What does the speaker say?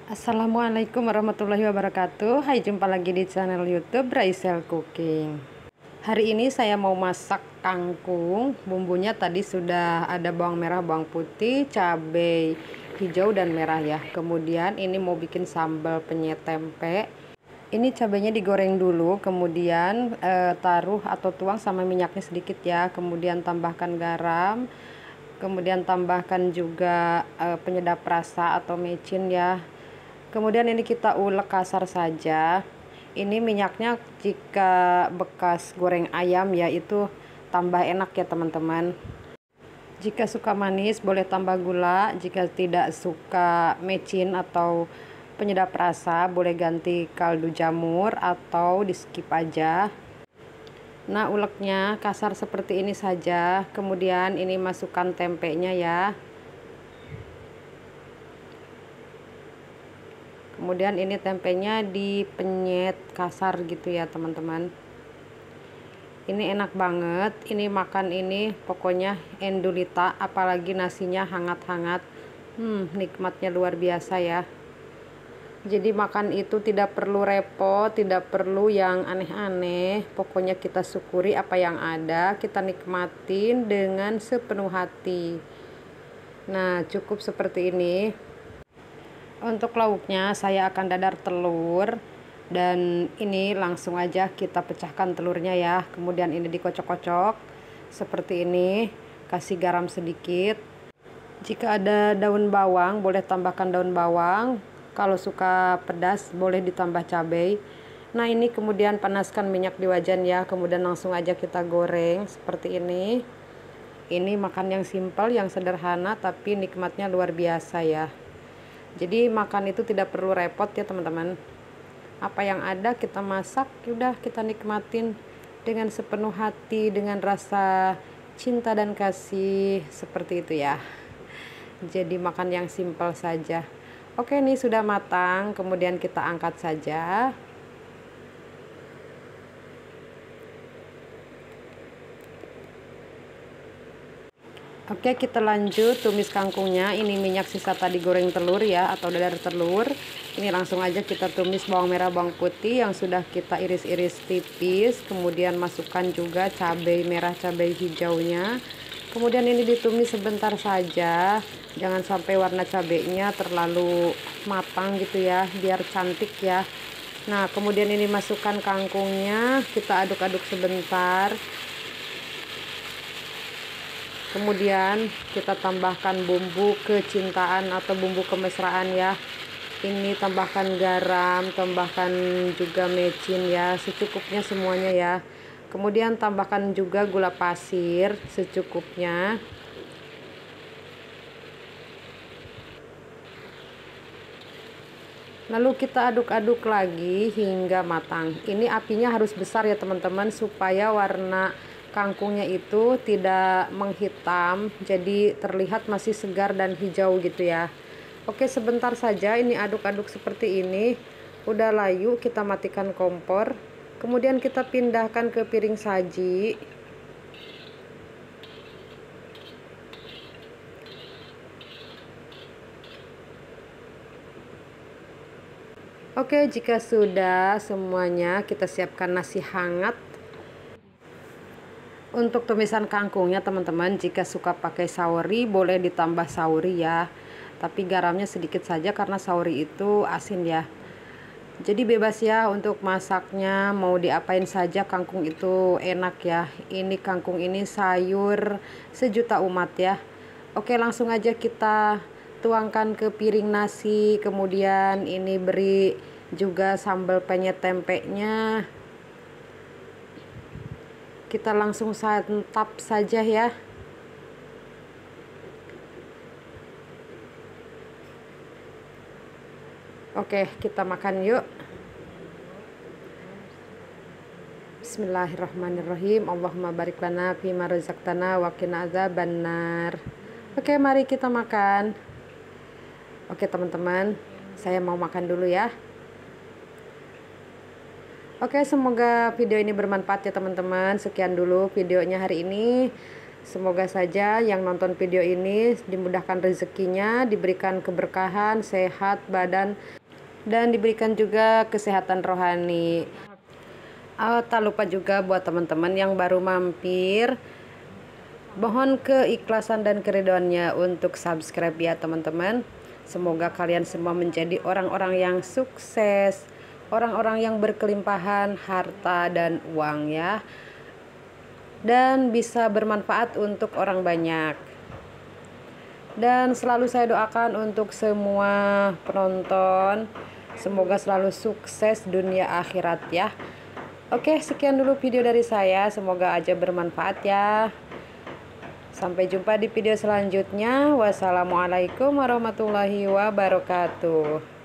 Assalamualaikum warahmatullahi wabarakatuh. Hai, jumpa lagi di channel YouTube Raisel Cooking. Hari ini saya mau masak kangkung. Bumbunya tadi sudah ada bawang merah, bawang putih, cabai hijau dan merah ya. Kemudian ini mau bikin sambal penyet tempe. Ini cabainya digoreng dulu, kemudian taruh atau tuang sama minyaknya sedikit ya. Kemudian tambahkan garam. Kemudian tambahkan juga penyedap rasa atau mecin ya. Kemudian ini kita ulek kasar saja. Ini minyaknya jika bekas goreng ayam ya, itu tambah enak ya teman-teman. Jika suka manis boleh tambah gula, jika tidak suka mecin atau penyedap rasa boleh ganti kaldu jamur atau di skip aja. Nah, uleknya kasar seperti ini saja. Kemudian ini masukkan tempenya ya. Kemudian ini tempenya dipenyet kasar gitu ya teman-teman. Ini enak banget. Ini makan ini pokoknya endulita, apalagi nasinya hangat-hangat. Nikmatnya luar biasa ya. Jadi makan itu tidak perlu repot, tidak perlu yang aneh-aneh. Pokoknya kita syukuri apa yang ada, kita nikmatin dengan sepenuh hati. Nah, cukup seperti ini. Untuk lauknya saya akan dadar telur. Dan ini langsung aja kita pecahkan telurnya ya. Kemudian ini dikocok-kocok seperti ini. Kasih garam sedikit. Jika ada daun bawang boleh tambahkan daun bawang. Kalau suka pedas boleh ditambah cabai. Nah, ini kemudian panaskan minyak di wajan ya. Kemudian langsung aja kita goreng seperti ini. Ini makan yang simpel, yang sederhana, tapi nikmatnya luar biasa ya. Jadi makan itu tidak perlu repot ya teman-teman. Apa yang ada kita masak, udah kita nikmatin dengan sepenuh hati, dengan rasa cinta dan kasih, seperti itu ya. Jadi makan yang simpel saja. Oke, ini sudah matang, kemudian kita angkat saja. Oke, kita lanjut tumis kangkungnya. Ini minyak sisa tadi goreng telur ya, atau dadar telur. Ini langsung aja kita tumis bawang merah, bawang putih yang sudah kita iris-iris tipis. Kemudian masukkan juga cabai merah, cabai hijaunya. Kemudian ini ditumis sebentar saja. Jangan sampai warna cabainya terlalu matang gitu ya, biar cantik ya. Nah, kemudian ini masukkan kangkungnya, kita aduk-aduk sebentar. Kemudian kita tambahkan bumbu kecintaan atau bumbu kemesraan ya. Ini tambahkan garam, tambahkan juga mecin ya, secukupnya semuanya ya. Kemudian tambahkan juga gula pasir secukupnya. Lalu kita aduk-aduk lagi hingga matang. Ini apinya harus besar ya teman-teman, supaya warna kangkungnya itu tidak menghitam, jadi terlihat masih segar dan hijau gitu ya. Oke, sebentar saja ini aduk-aduk seperti ini. Udah layu, kita matikan kompor. Kemudian kita pindahkan ke piring saji. Oke, jika sudah semuanya, kita siapkan nasi hangat. Untuk tumisan kangkungnya teman-teman, jika suka pakai saori boleh ditambah saori ya. Tapi garamnya sedikit saja karena saori itu asin ya. Jadi bebas ya untuk masaknya, mau diapain saja kangkung itu enak ya. Ini kangkung ini sayur sejuta umat ya. Oke, langsung aja kita tuangkan ke piring nasi. Kemudian ini beri juga sambal penyet tempenya. Kita langsung santap saja ya. Oke, kita makan yuk. Bismillahirrahmanirrahim. Allahumma barik lana fima razaqtana wa qina adzabannar. Oke, mari kita makan. Oke teman-teman, saya mau makan dulu ya. Oke, semoga video ini bermanfaat ya teman-teman. Sekian dulu videonya hari ini. Semoga saja yang nonton video ini dimudahkan rezekinya, diberikan keberkahan, sehat badan, dan diberikan juga kesehatan rohani. Tak lupa juga buat teman-teman yang baru mampir, mohon keikhlasan dan keridhoannya untuk subscribe ya teman-teman. Semoga kalian semua menjadi orang-orang yang sukses, orang-orang yang berkelimpahan harta dan uang ya, dan bisa bermanfaat untuk orang banyak. Dan selalu saya doakan untuk semua penonton, semoga selalu sukses dunia akhirat ya. Oke, sekian dulu video dari saya, semoga aja bermanfaat ya. Sampai jumpa di video selanjutnya. Wassalamualaikum warahmatullahi wabarakatuh.